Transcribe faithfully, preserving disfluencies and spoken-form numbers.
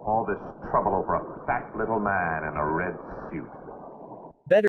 All this trouble over a fat little man in a red suit.